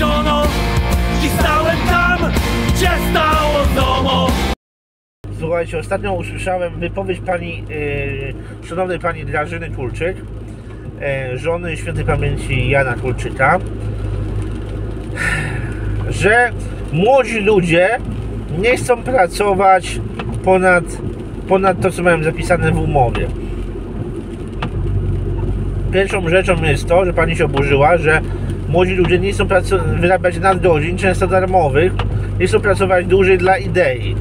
żoną i stałem tam, gdzie stało ZOMO. Słuchajcie, ostatnio usłyszałem wypowiedź pani, szanownej pani Grażyny Kulczyk, żony świętej pamięci Jana Kulczyka, że młodzi ludzie nie chcą pracować ponad to, co mają zapisane w umowie. Pierwszą rzeczą jest to, że pani się oburzyła, że młodzi ludzie nie chcą wyrabiać nadgodzin, często darmowych, nie chcą pracować dłużej dla idei.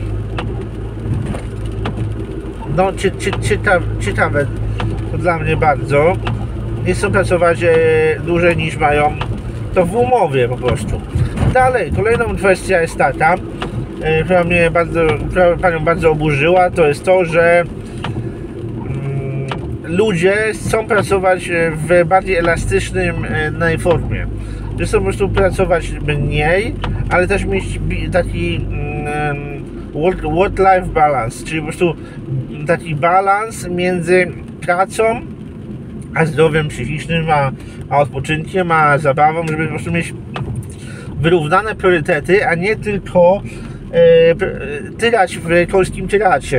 No, ciekawe to dla mnie bardzo. Nie chcą pracować dłużej niż mają to w umowie po prostu. Dalej, kolejną kwestia jest taka, która panią bardzo oburzyła, to jest to, że ludzie chcą pracować w bardziej elastycznym formie. Że chcą po prostu pracować mniej, ale też mieć taki work-life balance, czyli po prostu taki balans między pracą a zdrowiem psychicznym, a odpoczynkiem, a zabawą, żeby po prostu mieć wyrównane priorytety, a nie tylko tyrać w polskim tyracie.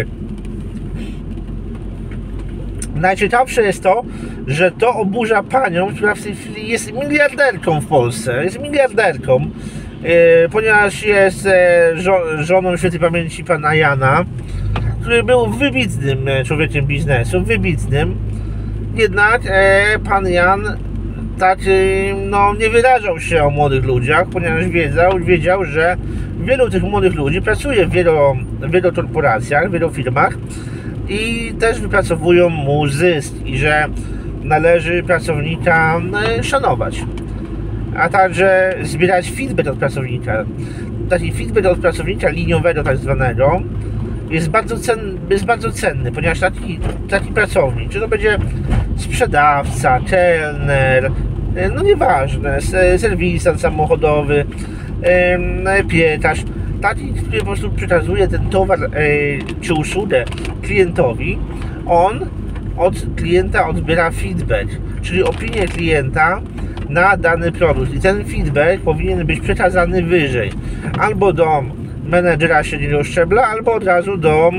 Najciekawsze jest to, że to oburza panią, która w tej chwili jest miliarderką w Polsce. Jest miliarderką, ponieważ jest żoną świętej pamięci pana Jana, który był wybitnym człowiekiem biznesu, wybitnym. Jednak pan Jan tak nie wyrażał się o młodych ludziach, ponieważ wiedział, że wielu tych młodych ludzi pracuje w wielu korporacjach, w wielu firmach i też wypracowują mu zysk i że należy pracownika szanować, a także zbierać feedback od pracownika. Taki feedback od pracownika liniowego tak zwanego jest bardzo cenny, ponieważ taki pracownik, czy to będzie sprzedawca, kelner, no nieważne, serwisant samochodowy, piekarz, taki, który po prostu przekazuje ten towar czy usługę klientowi, on od klienta odbiera feedback, czyli opinię klienta na dany produkt i ten feedback powinien być przekazany wyżej, albo do menedżera średniego szczebla, albo od razu do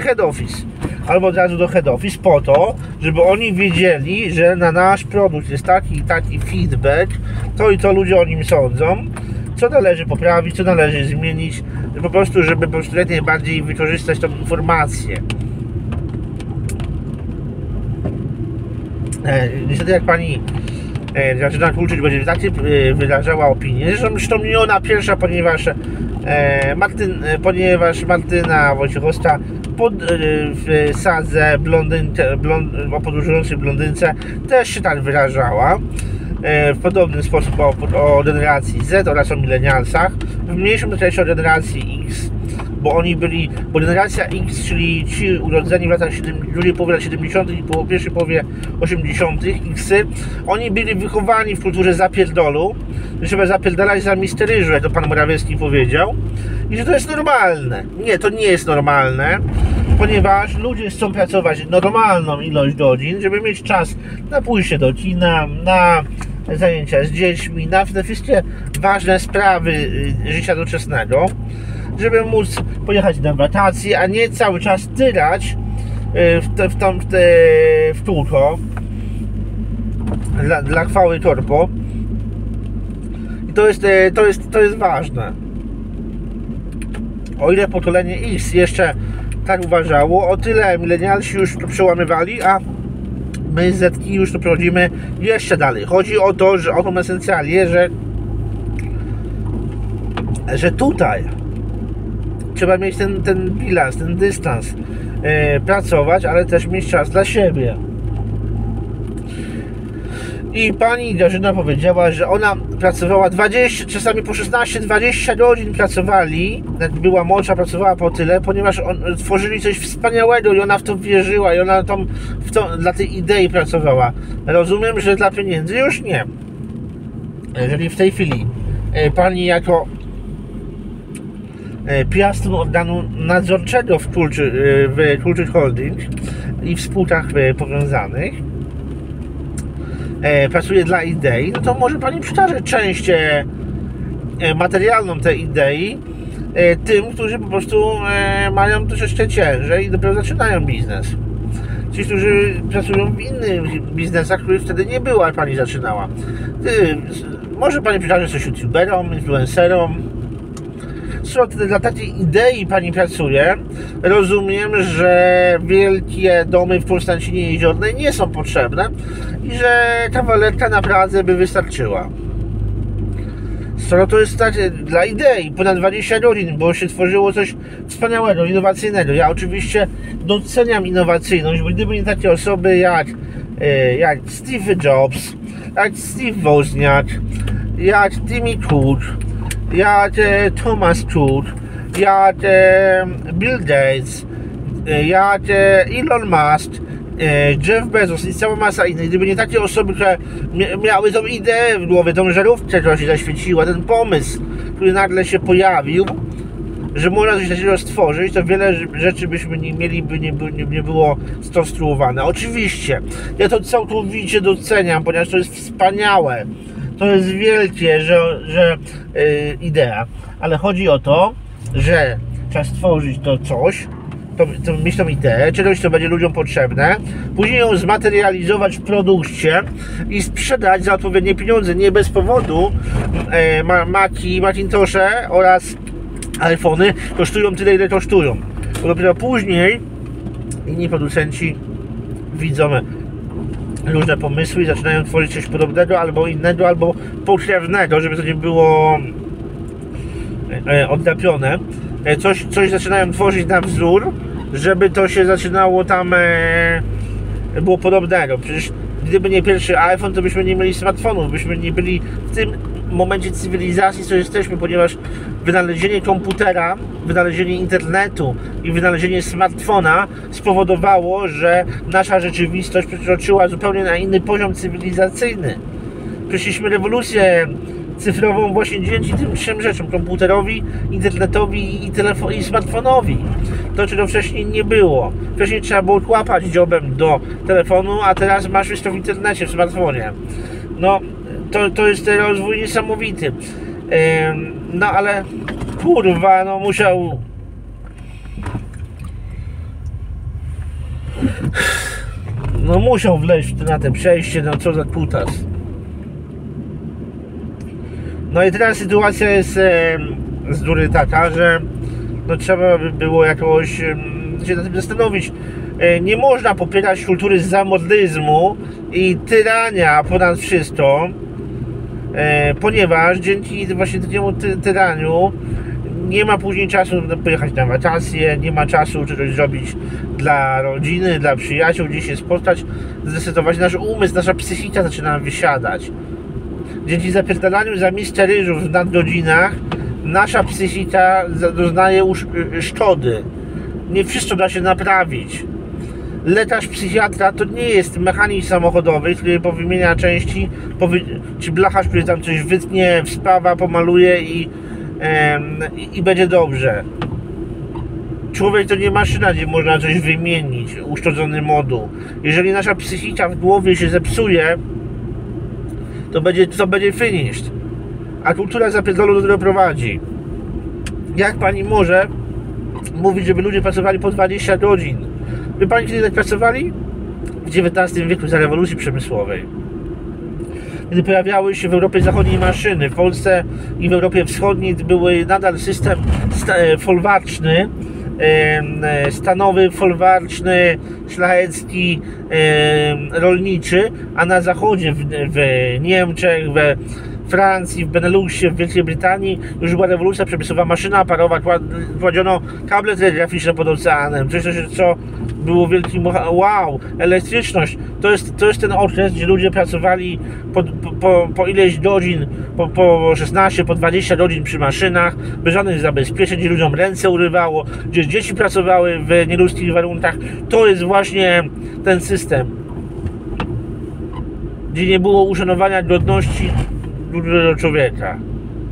head office, po to, żeby oni wiedzieli, że na nasz produkt jest taki i taki feedback, to i to ludzie o nim sądzą, co należy poprawić, co należy zmienić, po prostu, żeby po prostu jak najbardziej wykorzystać tą informację. Niestety jak pani Grażyna Kulczyk będzie tak wyrażała opinię, zresztą nie ona pierwsza, ponieważ Martyna Wojciechowska w sadze o podróżującej blondynce też się tak wyrażała w podobny sposób o generacji Z oraz o milenialsach, w mniejszym zakresie o generacji X, bo generacja X, czyli ci urodzeni w drugiej połowie lat 70. i pierwszej połowie 80. Xy, oni byli wychowani w kulturze zapierdolu, że trzeba zapierdalać za misteryżu, jak to pan Morawiecki powiedział, i że to jest normalne. Nie, to nie jest normalne, ponieważ ludzie chcą pracować normalną ilość godzin, żeby mieć czas na pójście do kina, na zajęcia z dziećmi, na te wszystkie ważne sprawy życia doczesnego, żeby móc pojechać na wakacje, a nie cały czas tyrać w kółko dla chwały korpo. I to jest ważne. O ile pokolenie X jeszcze tak uważało, o tyle milenialsi już to przełamywali, a my Zetki już to prowadzimy jeszcze dalej. Chodzi o to, że o tą esencjalię, że tutaj trzeba mieć ten bilans, ten dystans, pracować, ale też mieć czas dla siebie. I pani Grażyna powiedziała, że ona pracowała 20, czasami po 16-20 godzin pracowali, jak była młodsza, pracowała po tyle, ponieważ tworzyli coś wspaniałego i ona w to wierzyła i ona dla tej idei pracowała. Rozumiem, że dla pieniędzy już nie. Jeżeli w tej chwili pani piastun organu nadzorczego w Kulczyk Holding i w spółkach powiązanych pracuje dla idei, no to może pani przekaże część materialną tej idei tym, którzy po prostu mają troszeczkę ciężej i dopiero zaczynają biznes. Ci, którzy pracują w innych biznesach, których wtedy nie było, jak pani zaczynała. Może pani przekazać coś youtuberom, influencerom. Dla takiej idei pani pracuje. Rozumiem, że wielkie domy w Konstancinie Jeziornej nie są potrzebne i że kawalerka na Pradze by wystarczyła. Skoro to jest tak dla idei, ponad 20 godzin, bo się tworzyło coś wspaniałego, innowacyjnego. Ja oczywiście doceniam innowacyjność, bo gdyby nie takie osoby jak Steve Jobs, jak Steve Wozniak, jak Timmy Cook, jak Thomas Cook, jak Bill Gates, jak Elon Musk, Jeff Bezos i cała masa innych, gdyby nie takie osoby, które miały tą ideę w głowie, tą żarówkę, która się zaświeciła, ten pomysł, który nagle się pojawił, że można coś takiego stworzyć, to wiele rzeczy byśmy nie mieli, by nie było skonstruowane. Oczywiście, ja to całkowicie doceniam, ponieważ to jest wspaniałe, to jest wielkie, że idea, ale chodzi o to, że trzeba stworzyć to coś, mieć tą ideę, czegoś, co będzie ludziom potrzebne, później ją zmaterializować w produkcie i sprzedać za odpowiednie pieniądze. Nie bez powodu Maci, Macintoshe oraz iPhony kosztują tyle, ile kosztują. Bo dopiero później inni producenci widzą różne pomysły i zaczynają tworzyć coś podobnego, albo innego, albo pokrewnego, żeby to nie było odgapione. Coś zaczynają tworzyć na wzór, żeby to się zaczynało tam było podobnego. Przecież gdyby nie pierwszy iPhone, to byśmy nie mieli smartfonów, byśmy nie byli w tym momencie cywilizacji, co jesteśmy, ponieważ wynalezienie komputera, wynalezienie internetu i wynalezienie smartfona spowodowało, że nasza rzeczywistość przekroczyła zupełnie na inny poziom cywilizacyjny. Przeszliśmy rewolucję cyfrową właśnie dzięki tym trzem rzeczom: komputerowi, internetowi i smartfonowi. To, czego wcześniej nie było. Wcześniej trzeba było kłapać dziobem do telefonu, a teraz masz wszystko w internecie, w smartfonie. No, to jest rozwój niesamowity. No ale kurwa, no musiał... No musiał wleźć na te przejście, no co za kutas. No i teraz sytuacja jest z góry taka, że no trzeba by było jakoś się nad tym zastanowić. Nie można popierać kultury zamordyzmu i tyrania ponad wszystko, ponieważ dzięki właśnie takiemu tyraniu nie ma później czasu pojechać na wakacje, nie ma czasu czegoś zrobić dla rodziny, dla przyjaciół, gdzieś się spotkać, zdecydować. Nasz umysł, nasza psychika zaczyna wysiadać. Dzięki zapierdalaniu za miskę ryżu w nadgodzinach nasza psychika doznaje szkody. Nie wszystko da się naprawić. Lekarz psychiatra to nie jest mechanik samochodowy, który powymienia części, czy blacharz, który tam coś wytnie, wspawa, pomaluje i będzie dobrze. Człowiek to nie maszyna, gdzie można coś wymienić, uszkodzony moduł. Jeżeli nasza psychika w głowie się zepsuje, to będzie finished. A kultura zapierdolu do tego prowadzi. Jak pani może mówić, żeby ludzie pracowali po 20 godzin? By pani kiedy tak pracowali? W XIX wieku, za rewolucji przemysłowej. Kiedy pojawiały się w Europie Zachodniej maszyny, w Polsce i w Europie Wschodniej były nadal system folwarczny, stanowy, folwarczny, szlachecki, rolniczy, a na zachodzie, w Niemczech, we Francji, w Beneluxie, w Wielkiej Brytanii już była rewolucja przemysłowa, maszyna parowa, kładziono kable telegraficzne pod oceanem, coś, co było wielkim wow, elektryczność, to jest ten okres, gdzie ludzie pracowali po ileś godzin, po 16, po 20 godzin przy maszynach, bez żadnych zabezpieczeń, gdzie ludziom ręce urywało, gdzie dzieci pracowały w nieludzkich warunkach. To jest właśnie ten system, gdzie nie było uszanowania godności drugiego człowieka.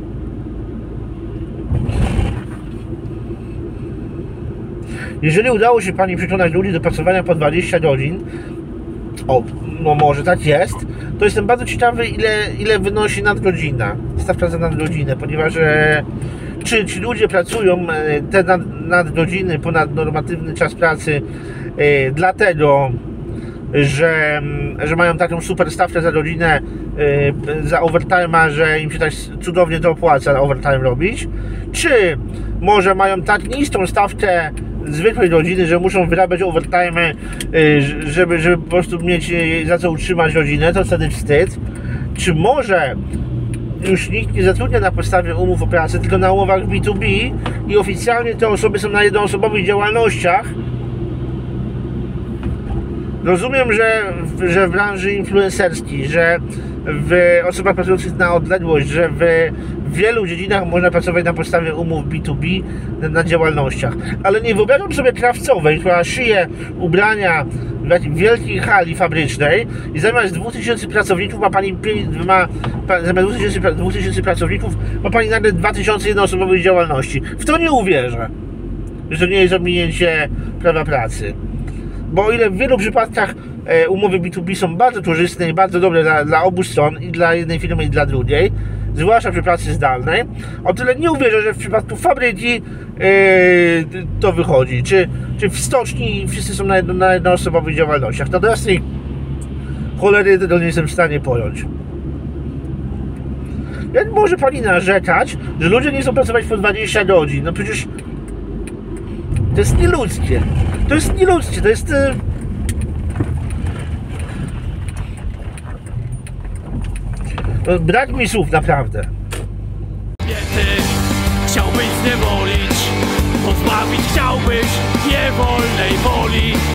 Jeżeli udało się pani przekonać ludzi do pracowania po 20 godzin, no może tak jest, to jestem bardzo ciekawy, ile wynosi nadgodzina, stawka za nadgodzinę, ponieważ czy ci ludzie pracują te nadgodziny, ponadnormatywny czas pracy dlatego, że mają taką super stawkę za godzinę za overtime'a, że im się tak cudownie to opłaca overtime robić, czy może mają tak niską stawkę zwykłej godziny, że muszą wyrabiać overtime'y, żeby po prostu mieć za co utrzymać godzinę, to wtedy wstyd. Czy może już nikt nie zatrudnia na podstawie umów o pracę, tylko na umowach B2B i oficjalnie te osoby są na jednoosobowych działalnościach. Rozumiem, że w branży influencerskiej, że w osobach pracujących na odległość, że w wielu dziedzinach można pracować na podstawie umów B2B na działalnościach. Ale nie wyobrażam sobie krawcowej, która szyje ubrania w jakiej wielkiej hali fabrycznej i zamiast 2000 pracowników zamiast 2000 pracowników ma pani nagle 2000 jednoosobowej działalności. W to nie uwierzę, że to nie jest ominięcie prawa pracy. Bo o ile w wielu przypadkach umowy B2B są bardzo korzystne i bardzo dobre dla obu stron, i dla jednej firmy, i dla drugiej, zwłaszcza przy pracy zdalnej, o tyle nie uwierzę, że w przypadku fabryki to wychodzi. Czy w stoczni wszyscy są na jednoosobowych działalnościach. To do jasnej cholery tego nie jestem w stanie pojąć. Jak może pani narzekać, że ludzie nie chcą pracować po 20 godzin? No przecież to jest nieludzkie. To jest nieludzkie, to jest... To brak mi słów, naprawdę. Chciałbyś zniewolić, pozbawić chciałbyś niewolnej woli.